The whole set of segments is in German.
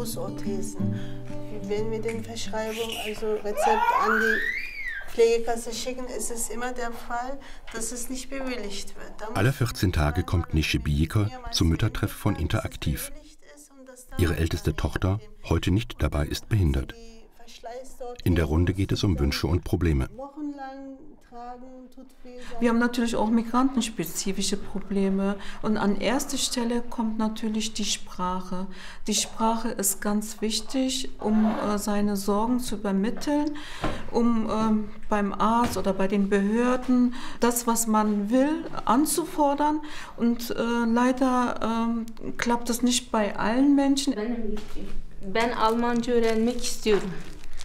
Fußorthesen. Wenn wir den Verschreibung, also Rezept an die Pflegekasse schicken, ist es immer der Fall, dass es nicht bewilligt wird. Alle 14 Tage kommt Neşe Biyika zum Müttertreff von Interaktiv. Ihre älteste Tochter, heute nicht dabei, ist behindert. In der Runde geht es um Wünsche und Probleme. Wir haben natürlich auch migrantenspezifische Probleme und an erster Stelle kommt natürlich die Sprache. Die Sprache ist ganz wichtig, um seine Sorgen zu übermitteln, um beim Arzt oder bei den Behörden das, was man will, anzufordern. Und leider klappt das nicht bei allen Menschen. Ben Almanca öğrenmek istiyorum.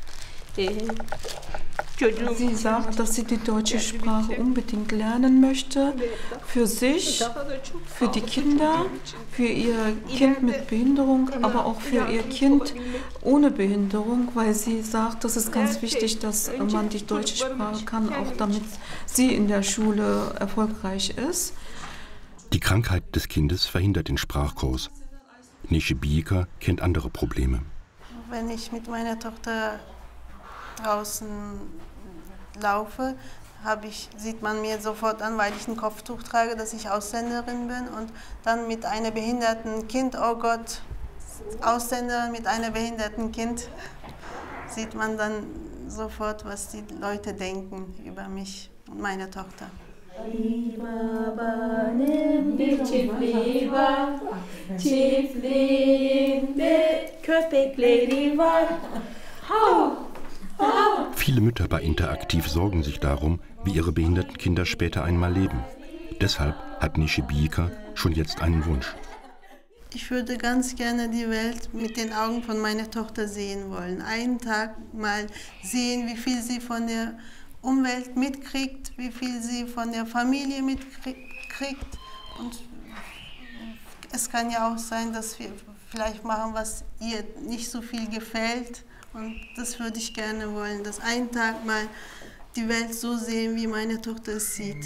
Sie sagt, dass sie die deutsche Sprache unbedingt lernen möchte, für sich, für die Kinder, für ihr Kind mit Behinderung, aber auch für ihr Kind ohne Behinderung, weil sie sagt, das ist ganz wichtig, dass man die deutsche Sprache kann, auch damit sie in der Schule erfolgreich ist. Die Krankheit des Kindes verhindert den Sprachkurs. Neşe Biyika kennt andere Probleme. Wenn ich mit meiner Tochter draußen laufe, sieht man mir sofort an, weil ich ein Kopftuch trage, dass ich Ausländerin bin. Und dann mit einem behinderten Kind, oh Gott, Ausländerin mit einem behinderten Kind, sieht man dann sofort, was die Leute denken über mich und meine Tochter. Bir çiftliği var, çiftliğinde köpekleri var. Viele Mütter bei Interaktiv sorgen sich darum, wie ihre behinderten Kinder später einmal leben. Deshalb hat Neşe Biyika schon jetzt einen Wunsch. Ich würde ganz gerne die Welt mit den Augen von meiner Tochter sehen wollen. Einen Tag mal sehen, wie viel sie von der Umwelt mitkriegt, wie viel sie von der Familie mitkriegt. Und es kann ja auch sein, dass wir vielleicht machen, was ihr nicht so viel gefällt. Und das würde ich gerne wollen, dass einen Tag mal die Welt so sehen, wie meine Tochter es sieht.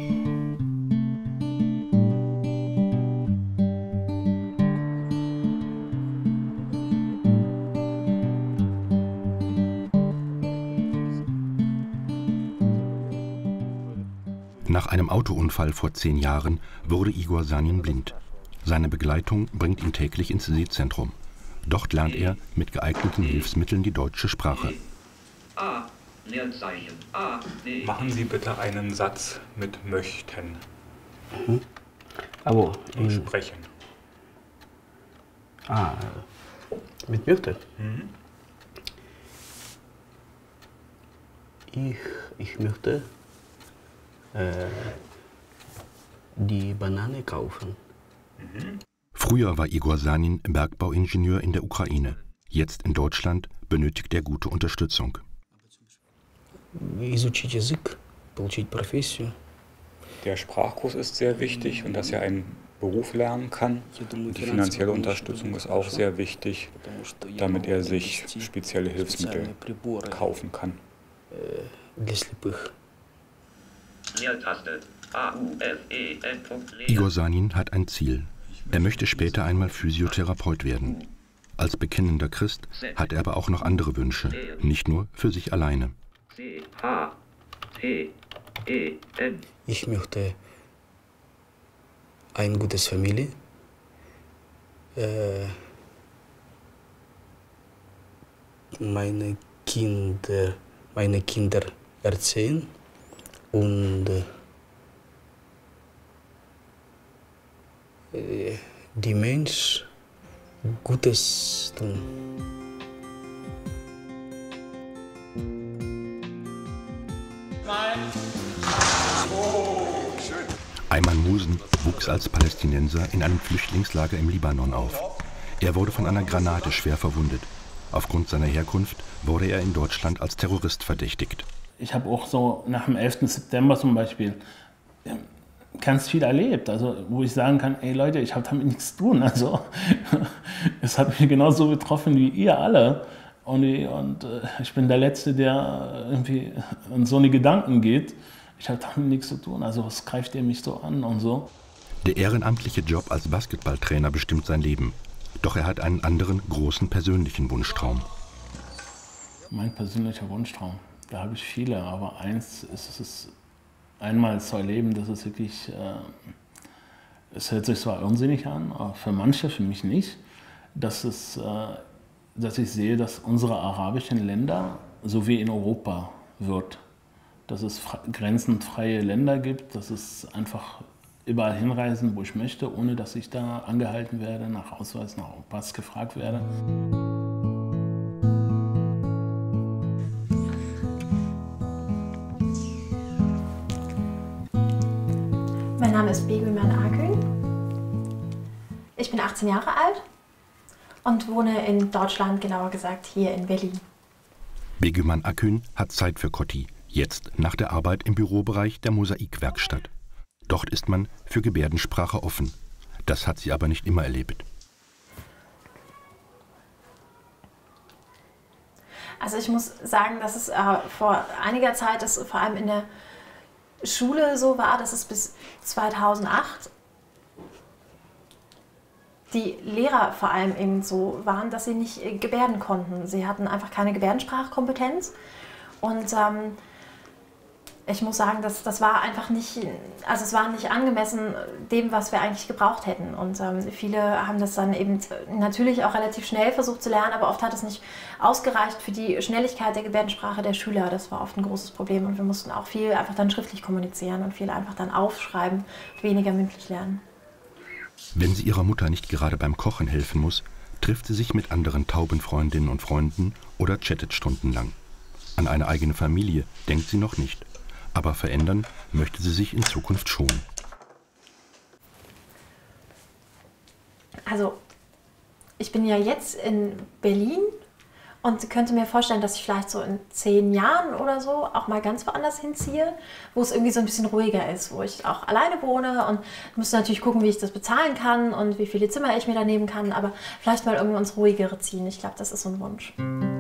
Nach einem Autounfall vor 10 Jahren wurde Igor Sanin blind. Seine Begleitung bringt ihn täglich ins Sehzentrum. Dort lernt er mit geeigneten Hilfsmitteln die deutsche Sprache. Machen Sie bitte einen Satz mit möchten. Aber und sprechen. Mit möchten? Ich möchte die Banane kaufen. Früher war Igor Sanin Bergbauingenieur in der Ukraine. Jetzt in Deutschland benötigt er gute Unterstützung. Der Sprachkurs ist sehr wichtig und dass er einen Beruf lernen kann. Und die finanzielle Unterstützung ist auch sehr wichtig, damit er sich spezielle Hilfsmittel kaufen kann. Igor Sanin hat ein Ziel. Er möchte später einmal Physiotherapeut werden. Als bekennender Christ hat er aber auch noch andere Wünsche, nicht nur für sich alleine. Ich möchte eine gute Familie, meine Kinder erziehen und die Menschen Gutes tun. Ayman Musen wuchs als Palästinenser in einem Flüchtlingslager im Libanon auf. Er wurde von einer Granate schwer verwundet. Aufgrund seiner Herkunft wurde er in Deutschland als Terrorist verdächtigt. Ich habe auch so nach dem 11. September zum Beispiel ganz viel erlebt, also wo ich sagen kann, ey Leute, ich habe damit nichts zu tun. Also es hat mich genauso betroffen wie ihr alle. Und ich bin der Letzte, der irgendwie in so eine Gedanken geht. Ich habe damit nichts zu tun. Also was greift ihr mich so an und so? Der ehrenamtliche Job als Basketballtrainer bestimmt sein Leben. Doch er hat einen anderen großen persönlichen Wunschtraum. Mein persönlicher Wunschtraum, da habe ich viele, aber eins ist es, einmal zu erleben, dass es wirklich, es hört sich zwar unsinnig an, aber für manche, für mich nicht, dass ich sehe, dass unsere arabischen Länder so wie in Europa wird. Dass es grenzenfreie Länder gibt, dass es einfach überall hinreisen, wo ich möchte, ohne dass ich da angehalten werde, nach Ausweis, nach Pass gefragt werde. Mein Name ist Begüman Akün. Ich bin 18 Jahre alt und wohne in Deutschland, genauer gesagt hier in Berlin. Begüman Akün hat Zeit für Cotti, jetzt nach der Arbeit im Bürobereich der Mosaikwerkstatt. Dort ist man für Gebärdensprache offen. Das hat sie aber nicht immer erlebt. Also ich muss sagen, dass es vor einiger Zeit, das vor allem in der Schule so war, dass es bis 2008 die Lehrer vor allem eben so waren, dass sie nicht gebärden konnten. Sie hatten einfach keine Gebärdensprachkompetenz und ich muss sagen, das war einfach nicht, also es war nicht angemessen dem, was wir eigentlich gebraucht hätten. Und viele haben das dann eben natürlich auch relativ schnell versucht zu lernen, aber oft hat es nicht ausgereicht für die Schnelligkeit der Gebärdensprache der Schüler. Das war oft ein großes Problem und wir mussten auch viel einfach dann schriftlich kommunizieren und viel einfach dann aufschreiben, weniger mündlich lernen. Wenn sie ihrer Mutter nicht gerade beim Kochen helfen muss, trifft sie sich mit anderen Taubenfreundinnen und Freunden oder chattet stundenlang. An eine eigene Familie denkt sie noch nicht. Aber verändern möchte sie sich in Zukunft schon. Also, ich bin ja jetzt in Berlin und könnte mir vorstellen, dass ich vielleicht so in 10 Jahren oder so auch mal ganz woanders hinziehe, wo es irgendwie so ein bisschen ruhiger ist, wo ich auch alleine wohne und muss natürlich gucken, wie ich das bezahlen kann und wie viele Zimmer ich mir da nehmen kann, aber vielleicht mal irgendwo ins Ruhigere ziehen. Ich glaube, das ist so ein Wunsch.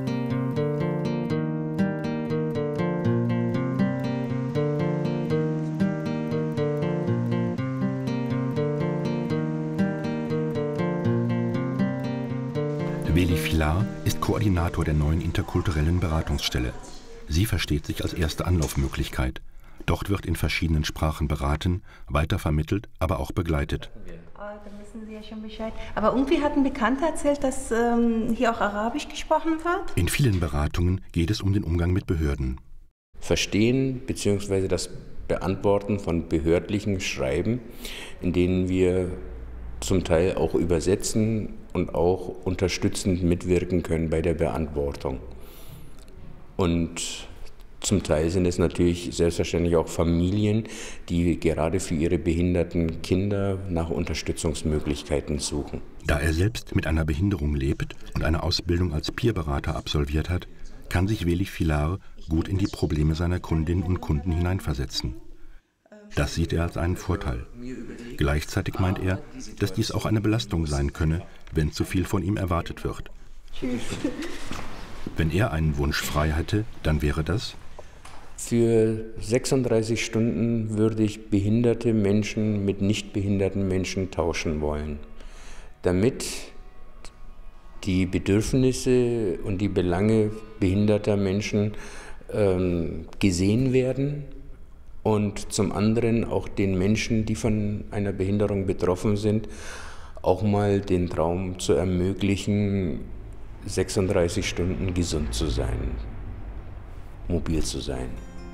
Veli Filar ist Koordinator der neuen interkulturellen Beratungsstelle. Sie versteht sich als erste Anlaufmöglichkeit. Dort wird in verschiedenen Sprachen beraten, weitervermittelt, aber auch begleitet. Dann wissen Sie ja schon Bescheid. Aber irgendwie hat ein Bekannter erzählt, dass hier auch Arabisch gesprochen wird. In vielen Beratungen geht es um den Umgang mit Behörden. Verstehen bzw. das Beantworten von behördlichen Schreiben, in denen wir zum Teil auch übersetzen und auch unterstützend mitwirken können bei der Beantwortung. Und zum Teil sind es natürlich selbstverständlich auch Familien, die gerade für ihre behinderten Kinder nach Unterstützungsmöglichkeiten suchen. Da er selbst mit einer Behinderung lebt und eine Ausbildung als Peerberater absolviert hat, kann sich Veli Filar gut in die Probleme seiner Kundinnen und Kunden hineinversetzen. Das sieht er als einen Vorteil. Gleichzeitig meint er, dass dies auch eine Belastung sein könne, wenn zu viel von ihm erwartet wird. Tschüss. Wenn er einen Wunsch frei hätte, dann wäre das: Für 36 Stunden würde ich behinderte Menschen mit nicht behinderten Menschen tauschen wollen, damit die Bedürfnisse und die Belange behinderter Menschen gesehen werden und zum anderen auch den Menschen, die von einer Behinderung betroffen sind, auch mal den Traum zu ermöglichen, 36 Stunden gesund zu sein, mobil zu sein.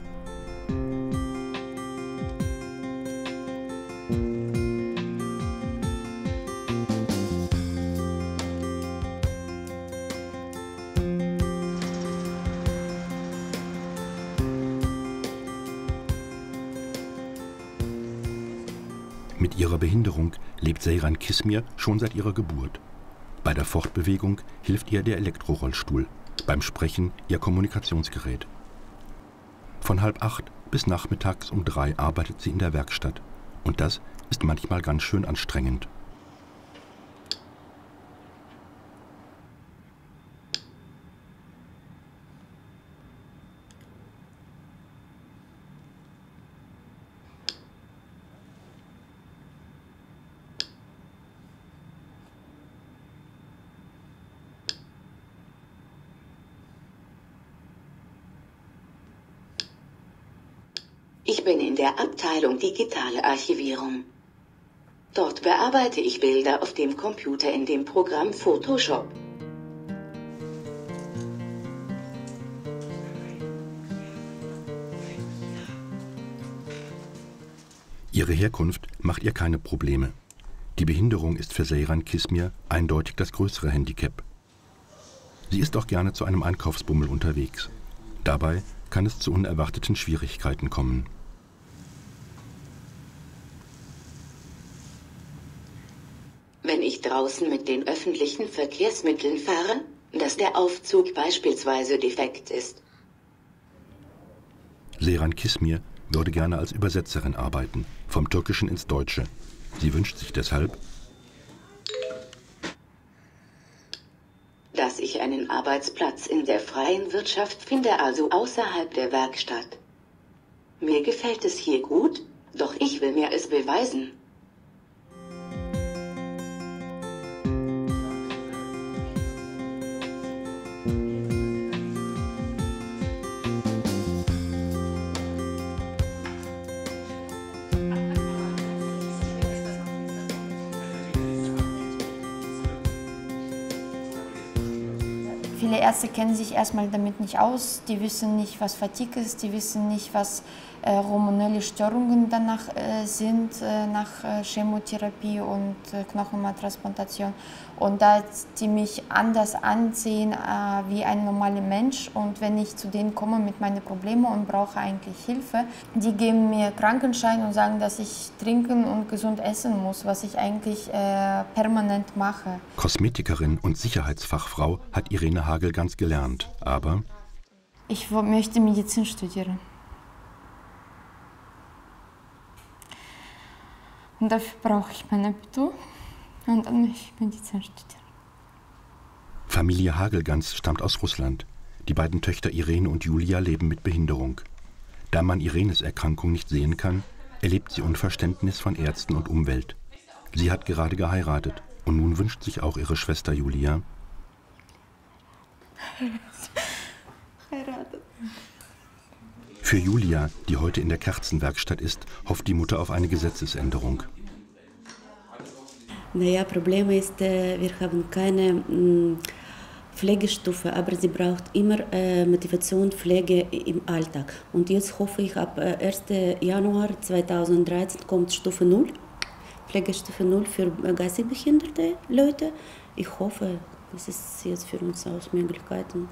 Mit ihrer Behinderung lebt Seyran Kismir schon seit ihrer Geburt. Bei der Fortbewegung hilft ihr der Elektrorollstuhl, beim Sprechen ihr Kommunikationsgerät. Von 7:30 bis nachmittags um 3 arbeitet sie in der Werkstatt. Und das ist manchmal ganz schön anstrengend. Ich bin in der Abteilung Digitale Archivierung. Dort bearbeite ich Bilder auf dem Computer in dem Programm Photoshop. Ihre Herkunft macht ihr keine Probleme. Die Behinderung ist für Seyran Kismir eindeutig das größere Handicap. Sie ist auch gerne zu einem Einkaufsbummel unterwegs. Dabei kann es zu unerwarteten Schwierigkeiten kommen. Wenn ich draußen mit den öffentlichen Verkehrsmitteln fahre, dass der Aufzug beispielsweise defekt ist. Seyran Kismir würde gerne als Übersetzerin arbeiten, vom Türkischen ins Deutsche. Sie wünscht sich deshalb, dass ich einen Arbeitsplatz in der freien Wirtschaft finde, also außerhalb der Werkstatt. Mir gefällt es hier gut, doch ich will mir es beweisen. Viele Ärzte kennen sich erstmal damit nicht aus, die wissen nicht, was Fatigue ist, die wissen nicht, was hormonelle Störungen danach sind, nach Chemotherapie und Knochenmarktransplantation. Und da die mich anders ansehen wie ein normaler Mensch, und wenn ich zu denen komme mit meinen Problemen und brauche eigentlich Hilfe, die geben mir Krankenschein und sagen, dass ich trinken und gesund essen muss, was ich eigentlich permanent mache. Kosmetikerin und Sicherheitsfachfrau hat Irene Hagelgans gelernt, aber ich möchte Medizin studieren. Und dafür brauche ich mein Abitur und dann möchte ich Medizin studieren. Familie Hagelgans stammt aus Russland. Die beiden Töchter Irene und Julia leben mit Behinderung. Da man Irenes Erkrankung nicht sehen kann, erlebt sie Unverständnis von Ärzten und Umwelt. Sie hat gerade geheiratet und nun wünscht sich auch ihre Schwester Julia, für Julia, die heute in der Kerzenwerkstatt ist, hofft die Mutter auf eine Gesetzesänderung. Naja, Problem ist, wir haben keine Pflegestufe, aber sie braucht immer Motivation, Pflege im Alltag. Und jetzt hoffe ich, ab 1. Januar 2013 kommt Stufe 0, Pflegestufe 0 für geistig behinderte Leute. Ich hoffe, das ist jetzt für uns auch Möglichkeiten.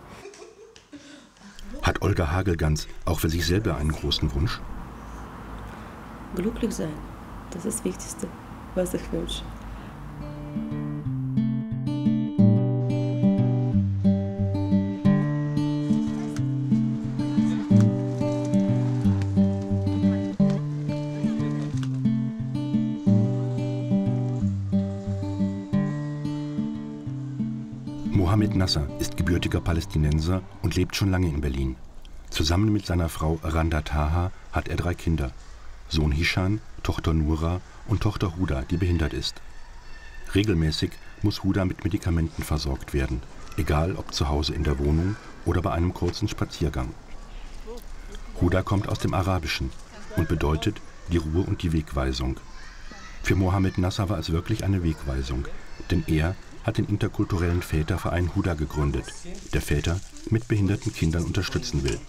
Hat Olga Hagelgans auch für sich selber einen großen Wunsch? Glücklich sein, das ist das Wichtigste, was ich wünsche. Mohamed Nasser ist gebürtiger Palästinenser und lebt schon lange in Berlin. Zusammen mit seiner Frau Randa Taha hat er 3 Kinder. Sohn Hishan, Tochter Nura und Tochter Huda, die behindert ist. Regelmäßig muss Huda mit Medikamenten versorgt werden, egal ob zu Hause in der Wohnung oder bei einem kurzen Spaziergang. Huda kommt aus dem Arabischen und bedeutet die Ruhe und die Wegweisung. Für Mohamed Nasser war es wirklich eine Wegweisung, denn er hat den interkulturellen Väterverein Huda gegründet, der Väter mit behinderten Kindern unterstützen will.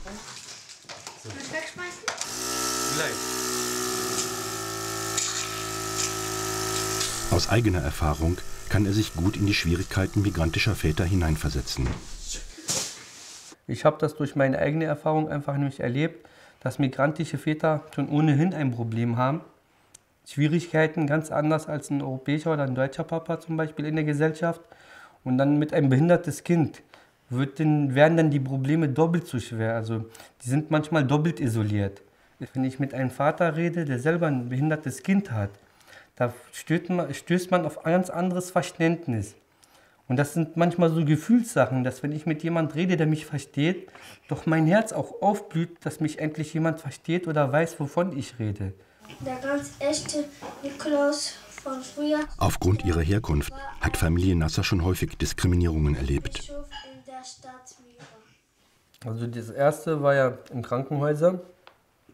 Aus eigener Erfahrung kann er sich gut in die Schwierigkeiten migrantischer Väter hineinversetzen. Ich habe das durch meine eigene Erfahrung einfach nämlich erlebt, dass migrantische Väter schon ohnehin ein Problem haben. Schwierigkeiten ganz anders als ein europäischer oder ein deutscher Papa zum Beispiel in der Gesellschaft. Und dann mit einem behindertes Kind werden dann die Probleme doppelt so schwer. Also die sind manchmal doppelt isoliert. Wenn ich mit einem Vater rede, der selber ein behindertes Kind hat, da stößt man auf ein ganz anderes Verständnis. Und das sind manchmal so Gefühlssachen, dass wenn ich mit jemandem rede, der mich versteht, doch mein Herz auch aufblüht, dass mich endlich jemand versteht oder weiß, wovon ich rede. Der ganz echte Nikolaus von früher. Aufgrund ihrer Herkunft hat Familie Nasser schon häufig Diskriminierungen erlebt. Also das erste war ja in Krankenhäusern.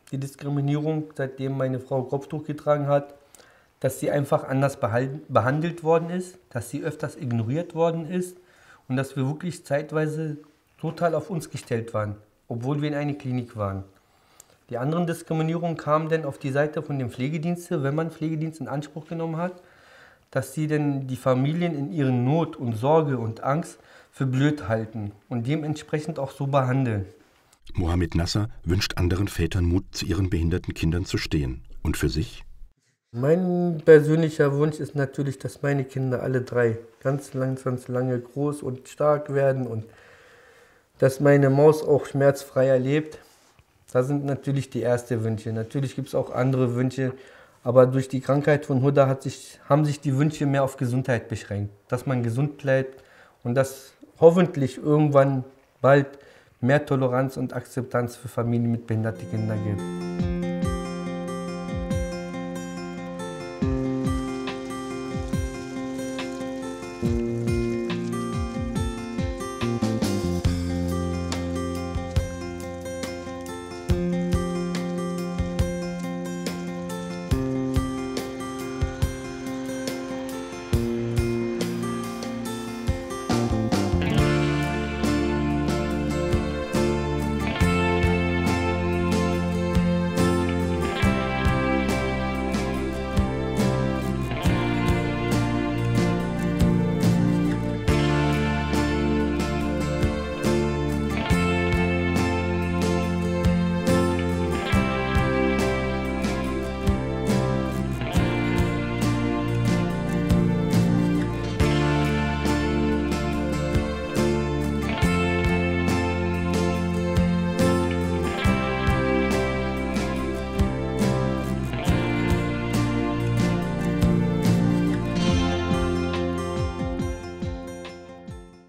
die Diskriminierung, seitdem meine Frau Kopftuch getragen hat, dass sie einfach anders behandelt worden ist, dass sie öfters ignoriert worden ist und dass wir wirklich zeitweise total auf uns gestellt waren, obwohl wir in einer Klinik waren. Die anderen Diskriminierungen kamen dann auf die Seite von den Pflegediensten, wenn man Pflegedienst in Anspruch genommen hat, dass sie dann die Familien in ihren Not und Sorge und Angst für blöd halten und dementsprechend auch so behandeln. Mohammed Nasser wünscht anderen Vätern Mut, zu ihren behinderten Kindern zu stehen. Und für sich? Mein persönlicher Wunsch ist natürlich, dass meine Kinder alle drei ganz lange groß und stark werden und dass meine Maus auch schmerzfrei lebt. Das sind natürlich die ersten Wünsche. Natürlich gibt es auch andere Wünsche, aber durch die Krankheit von Huda haben sich die Wünsche mehr auf Gesundheit beschränkt. Dass man gesund bleibt und dass hoffentlich irgendwann bald mehr Toleranz und Akzeptanz für Familien mit behinderten Kindern gibt.